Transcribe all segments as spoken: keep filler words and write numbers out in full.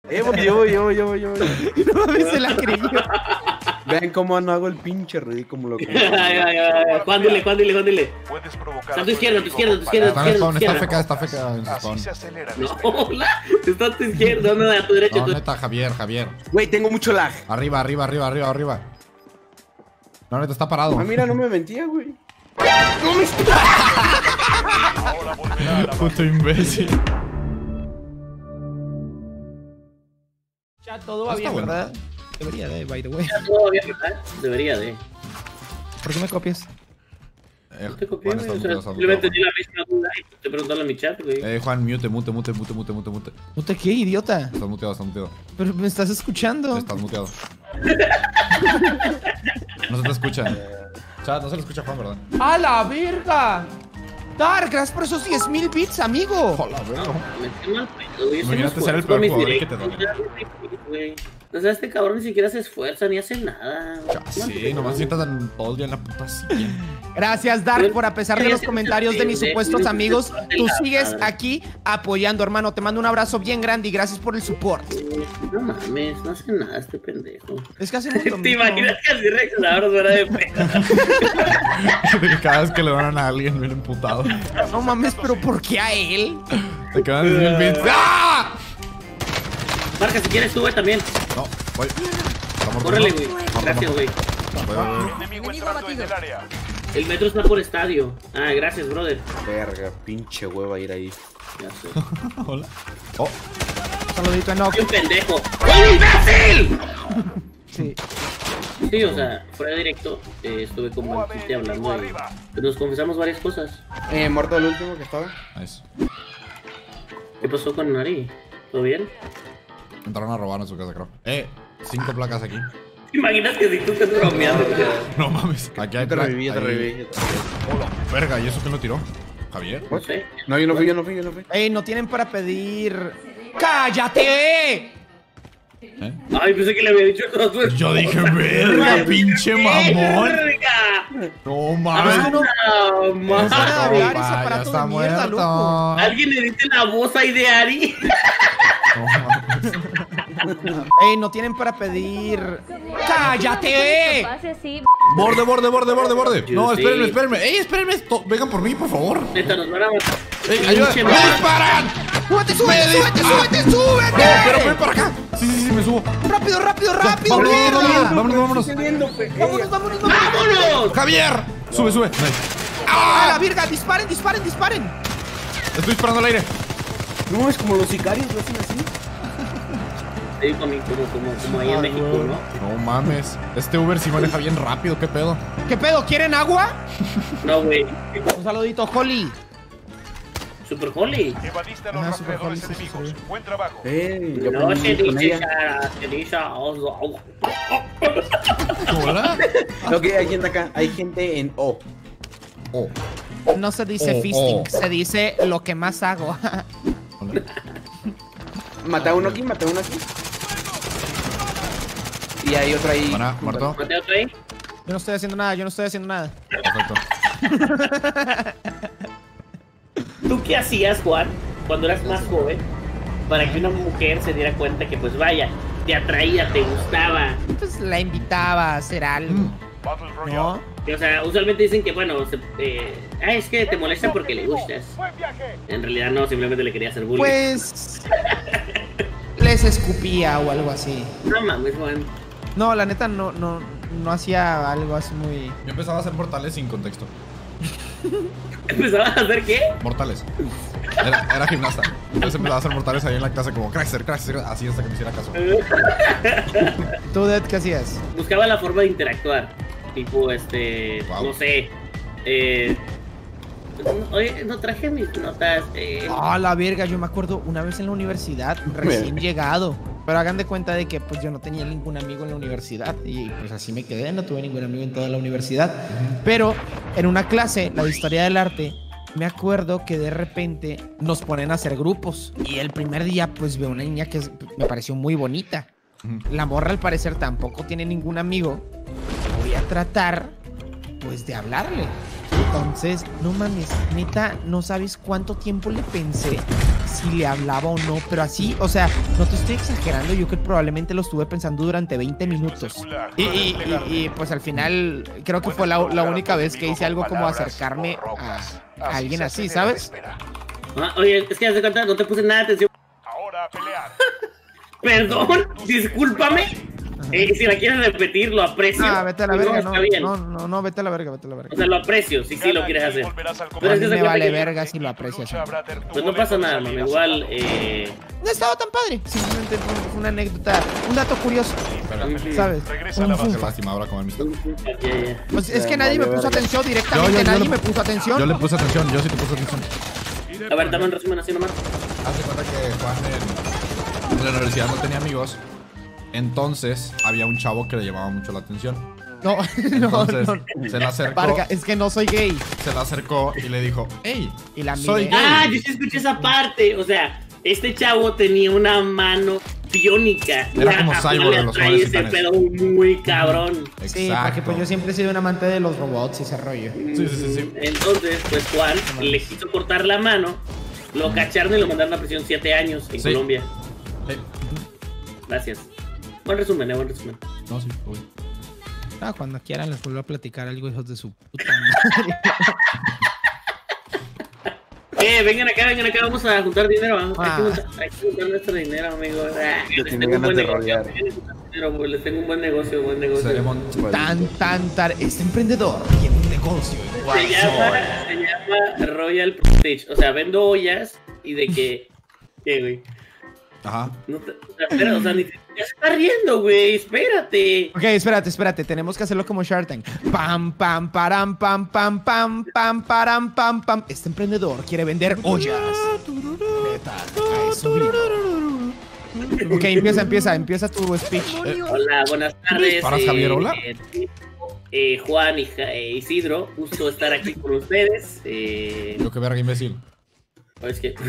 Eh, voy, yo, yo, yo, yo. No mames, se la creyó. Vean cómo no hago el pinche ruido como lo que. Ay, ay, ay, Juan, dile, Juan, dile, Juan, dile. Puedes provocar. Está a tu izquierda, a tu izquierda, a tu izquierda, a tu Está en izquierda. spawn, está feca, está feca en Así spawn. se acelera. No, hola. Está a tu izquierda, no, a tu derecha. a No, tu- neta, Javier, Javier. Güey, tengo mucho lag. Arriba, arriba, arriba, arriba, arriba. No, neta, está parado. Ah, mira, no me mentía, güey. Ahora volverá a la Puto imbécil. Ya todo va Está bien, bueno. ¿verdad? Debería de, by the way. Ya todo bien, ¿verdad? Debería de. ¿Por qué me copias? Eh, No te copié, Juan, güey. estás O sea, muteado, estás simplemente muteado, di la misma duda y te preguntaron en mi chat, güey. Juan. Eh, Juan, mute, mute, mute, mute, mute, mute, mute. ¿No te qué, idiota? Estás muteado, estás muteado. Pero me estás escuchando. Estás muteado. No se te escucha. Chat, no se le escucha a Juan, ¿verdad? ¡A la verga! Dark, gracias por esos diez mil bits, amigo. Hola, verga. Me estoy mal pedo, güey. Imagínate Hacemos ser el esfuerzo peor con mis jugador y que te directos, duele. ya, güey. O sea, este cabrón ni siquiera se esfuerza ni hace nada. Sí, nomás sientas en todo el día en la puta silla. Gracias, Dark, por a pesar de los comentarios de mis supuestos amigos, tú sigues aquí apoyando, hermano. Te mando un abrazo bien grande y gracias por el support. No mames, no hace nada este pendejo. Es que hacemos lo ¿Te mismo. imaginas que así reaccionamos fuera de pedo? De que cada vez que le donan a alguien, viene emputado. No mames, pero ¿por qué a él? Te quedan diez mil bits. ¡Ah! Marca, si quieres sube también. No, voy. Estamos Córrele, corriendo. güey. Gracias, güey. Voy, voy, voy. enemigo entrando en el área. El metro está por estadio. Ah, gracias, brother. Verga, pinche hueva ir ahí. Ya sé. Hola. Oh, Saludito a Enoch. ¡Qué un pendejo! ¡Un imbécil! Sí. Sí, o sea, fuera de directo eh, estuve con Manquite hablando y pues, nos confesamos varias cosas. Eh, muerto el último que estaba. nice. ¿Qué pasó con Nari? ¿Todo bien? Entraron a robar en su casa, creo. Eh, cinco placas aquí. ¿Te imaginas que si tú estás bromeando? No mames. Aquí hay Yo te pla- reviví, yo te ahí- reviví. yo te reviví. Hola. Verga, ¿y eso quién lo tiró? ¿Javier? No sé. No, yo no fui, yo no fui, yo no fui. Ey, no tienen para pedir. ¡Cállate! ¿Eh? Ay, pensé que le había dicho todo a tu Yo dije, verga, pinche mamón. ¡Verga! No mames. Ah, no. Ah, más. Para de hablar ese Compa, ya aparato está de mierda, muerto. loco. Alguien le dice la voz ahí de Ari. No mames. Ey, no tienen para pedir. ¡Cállate! Pase así. Borde, borde, borde, borde, borde. No, Yo sí. espérenme, espérenme. Ey, espérenme. To- Vengan por mí, por favor. Neta, nos van a matar. Ey, ayuda. Pinche ¡Me madre. disparan! ¡Súbete, súbete, Me súbete, dis- súbete, No, súbete! pero ven para acá. Sí, sí, sí, me subo. ¡Rápido, rápido, rápido! Vámonos, mierda! vámonos, vámonos, vámonos. ¡Vámonos, vámonos, vámonos! ¡Vámonos! Javier, sube, sube. ¡A la virga! ¡Disparen, disparen, disparen! Estoy disparando al aire. No, es como los sicarios, lo hacen así. Sí, como, como, como, como ahí en México, ¿no? No mames. Este Uber sí maneja bien rápido, ¿qué pedo? ¿Qué pedo? ¿Quieren agua? No, güey. Un saludito, Holly. Super Holly. Evadiste a los Ajá, super rastreadores feliz, sí, enemigos. sí. Buen trabajo. Eh, yo No se aprendí con dice ella. cara, se dice oso. ¿Hola? Ok, hay gente acá, hay gente en O. Oh. No se dice Oh, fisting, oh. se dice lo que más hago. Hola. Mata uno aquí, mata uno aquí. Y hay otro ahí. Buena, muerto. ¿Mate otro ahí? Yo no estoy haciendo nada, yo no estoy haciendo nada. Perfecto. ¿Tú qué hacías, Juan, cuando eras más joven? Para que una mujer se diera cuenta que, pues vaya, te atraía, te gustaba. Pues la invitaba a hacer algo, Battle ¿no? Royale. Y, o sea, usualmente dicen que, bueno, se, eh, ah, es que te molesta porque le gustas. Buen viaje. En realidad no, simplemente le quería hacer bullying. Pues... les escupía o algo así. No mames, Juan. No, la neta no, no, no hacía algo así muy... Yo empezaba a hacer mortales sin contexto. ¿Empezabas a hacer qué? Mortales. Era, era gimnasta. Entonces empezaba a hacer mortales ahí en la clase como Cracker, Cracker, así hasta que me hiciera caso. ¿Tú, Ded, qué hacías? Buscaba la forma de interactuar. Tipo, este, Wow. no sé. Eh, oye, no traje mis notas. Eh, Ah, la verga, yo me acuerdo una vez en la universidad, recién llegado. Pero hagan de cuenta de que pues yo no tenía ningún amigo en la universidad. Y pues así me quedé, no tuve ningún amigo en toda la universidad. Pero en una clase, la de historia del arte, me acuerdo que de repente nos ponen a hacer grupos. Y el primer día pues veo una niña que es- me pareció muy bonita. La morra al parecer tampoco tiene ningún amigo. Voy a tratar pues de hablarle. Entonces, no mames, neta, no sabes cuánto tiempo le pensé si le hablaba o no, pero así, o sea, no te estoy exagerando, yo que probablemente lo estuve pensando durante veinte minutos. Y, y, y, y, pues al final creo que fue la, la única vez que hice algo como acercarme a, a alguien así, ¿sabes? Ah, oye, es que haz de cuenta, no te puse nada de atención. Ahora a pelear. Perdón, discúlpame. Eh, si la quieres repetir, lo aprecio. Ah, vete a la verga, no, está bien. no, no, no, vete a la verga, vete a la verga. O sea, lo aprecio, si sí lo quieres hacer. Pero es que se me cuenta vale que- verga si lo aprecias. Pues no pasa nada, man. Igual, eh... No estaba tan padre, simplemente fue fue una anécdota, un dato curioso, Ujú. ¿sabes? Regresa a Un la Qué funfa. lástima ahora con amistad. Ya, ya. Pues es que nadie me puso atención directamente, Yo, yo, yo nadie le- me puso atención. Yo le puse atención, yo sí te puse atención. A ver, dame un resumen así nomás. Haz de cuenta que Juan en, en la universidad no tenía amigos. Entonces había un chavo que le llamaba mucho la atención. No, no, Entonces no. se le acercó, Varga, es que no soy gay. se le acercó y le dijo, hey, Y la soy miré. gay. Ah, yo sí escuché esa parte. O sea, este chavo tenía una mano biónica. Era Ya, como a Cyborg Juan le de los atrae jóvenes ese titanes. pedo muy cabrón. Sí, porque pues yo siempre he sido un amante de los robots y ese rollo. Sí, sí, sí, sí. Entonces, pues Juan le quiso cortar la mano, lo cacharon y lo mandaron a prisión siete años en Sí. Colombia. Sí. Gracias. Buen resumen, eh, buen resumen. No, sí, uy. Ah, cuando quieran les vuelvo a platicar algo, hijos de su puta madre. Eh, vengan acá, vengan acá, vamos a juntar dinero. Hay, Ah. que juntar, hay que juntar nuestro dinero, amigo. Ah, Yo les tenía tengo un ganas buen de negocio. rodear. Les tengo un dinero, pues, les tengo un buen negocio, buen negocio. Seremos- Tan, tan, tan. Este emprendedor tiene un negocio. igual Se llama, soy. se llama Royal Prestige. O sea, vendo ollas y de que. ¿Qué, güey? Ajá. No te, o sea, espera, o sea, ni siquiera se está riendo, güey. Espérate. Ok, espérate, espérate. Tenemos que hacerlo como Shark Tank. Pam, pam, param, pam, pam, pam, pam, param, pam, pam. Este emprendedor quiere vender ollas. Neta, a eso vino. Ok, empieza, empieza, empieza tu speech. Hola, buenas tardes. ¿Paras, Javier, hola? eh, eh, Juan y Ja- eh, Isidro, gusto estar aquí con ustedes. Eh, Yo qué verga, imbécil. es que.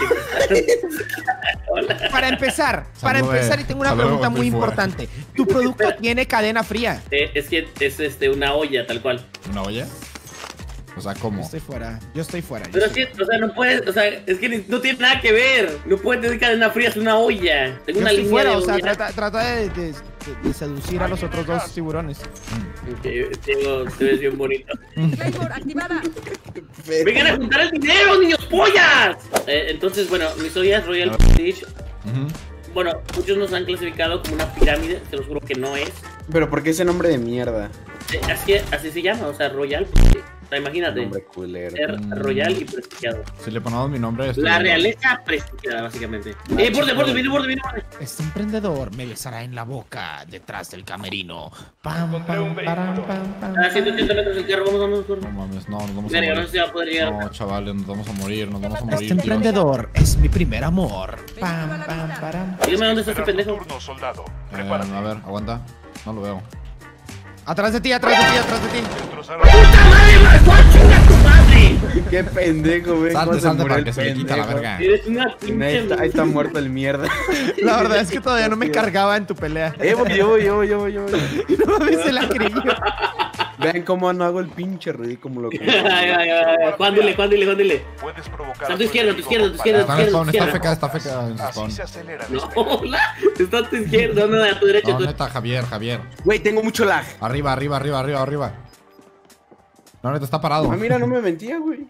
Hola. Para empezar, para Saludos, empezar, y tengo una saludos, pregunta muy muy fuera. importante. ¿Tu producto tiene cadena fría? Eh, es que es este, una olla, tal cual. ¿Una olla? O sea, Yo ¿cómo? estoy fuera, yo estoy fuera. yo Pero estoy- sí, o sea, no puedes, o sea, es que ni- no tiene nada que ver. No puedes tener cadena fría, es una olla. Tengo Yo una estoy línea fuera, de o sea, olla. trata, trata de, de- de- de seducir a los otros dos tiburones. Que tengo, te ves bien bonito. Claymore activada. ¡Vengan a juntar el dinero, niños pollas! Eh, entonces, bueno, mis ollas Royal Prestige. Ujú. Bueno, muchos nos han clasificado como una pirámide, se los juro que no es. Pero ¿por qué ese nombre de mierda? Eh, Así, así se llama, o sea, Royal Prestige. O sea, imagínate, Nombre culero. ser royal y prestigiado. Si le ponemos mi nombre, estoy La viendo. realeza prestigiada, básicamente. Eh, borde, borde, viene, borde, viene, borde. Este emprendedor me besará en la boca detrás del camerino. Pam, Encontré pam, un param, vehículo. pam, pam, A ciento ochenta metros el carro, vamos, vamos, No vamos. mames, no, nos vamos a Verga, no sé morir. si va a poder llegar. No, chavales, nos vamos a morir, nos vamos a morir. Este Dios. emprendedor es mi primer amor. Pam, pam, param. Dígame dónde está este Espera tu pendejo. turno, soldado. Eh, Prepárate. a ver, aguanta. No lo veo. Atrás de ti, atrás de ti, atrás de ti. Destrozaron- ¡Puta madre, Marco! ¡Chinga tu madre! Qué pendejo, güey. Salte, cómo se salte murió para el que se le quita la pendejo. verga. Eres una Y ahí pinche. está, ahí está muerto el mierda. La verdad es que todavía no me cargaba en tu pelea. Eh, voy, yo, voy, yo, voy, yo, voy, yo, voy. No mames, se la creyó. Vean cómo no hago el pinche ridículo loco. Ay, ay, ay, ay. Juan, dile, Juan, dile, Juan, dile. Puedes provocar Está a tu a tu izquierda, a tu enemigo izquierda, a tu con izquierda, Está en spawn, está izquierda. feca, está feca en su palabras. spawn. Así se acelera la No, espera. hola. Está a tu izquierda, no, a tu derecha. No, tú- neta, Javier, Javier. Güey, tengo mucho lag. Arriba, arriba, arriba, arriba, arriba. No, neta, está parado. Ah, mira, no me mentía, güey.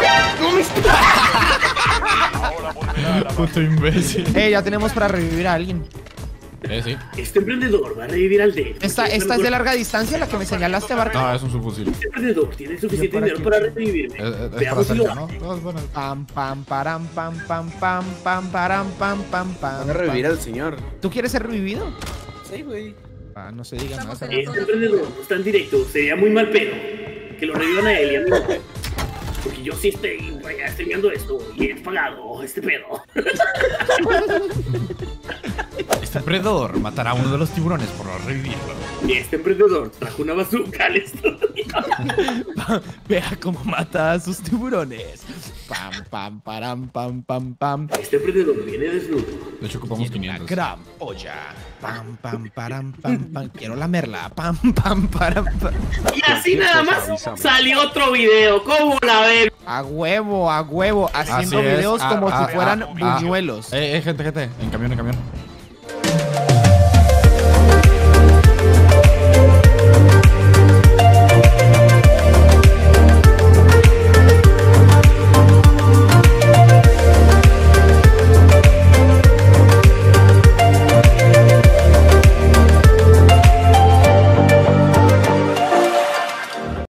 Ahora volverá a la Puto imbécil. Eh, ya tenemos para revivir a alguien. Eh, sí. Este emprendedor va a revivir al D. Esta, esta es de larga distancia, la que me señalaste, Barca. No, es un subfusil. Este emprendedor tiene suficiente Yo por dinero aquí. para revivirme. Es, es- es para Veamos si lo cerca, ¿no? hace. No, es bueno. Pam, pam, param, pam, pam, pam, pam, param, pam, pam, pam. Van a revivir pam. al señor. ¿Tú quieres ser revivido? Sí, güey. Ah, no se diga nada. Estamos Este emprendedor no está en directo. Sería muy mal pedo que lo revivan a él y a mí. Porque yo sí estoy vaya, streameando esto y he pagado este pedo. Este emprendedor matará a uno de los tiburones por no revivirlo. Este emprendedor trajo una bazooka al estudio. Vea cómo mata a sus tiburones. Pam, pam, param, pam, pam, pam. Este emprendedor viene desnudo. De hecho, ocupamos Una quinientos. gran olla. Pam, pam, param, pam, pam. Quiero lamerla. Pam, pam, param, pam. Y así nada más salió otro video. ¿Cómo la ven? A huevo, a huevo. Haciendo Así es, videos ah, como ah, si fueran ah, ah. buñuelos. Eh, eh, gente, gente. En camión, en camión.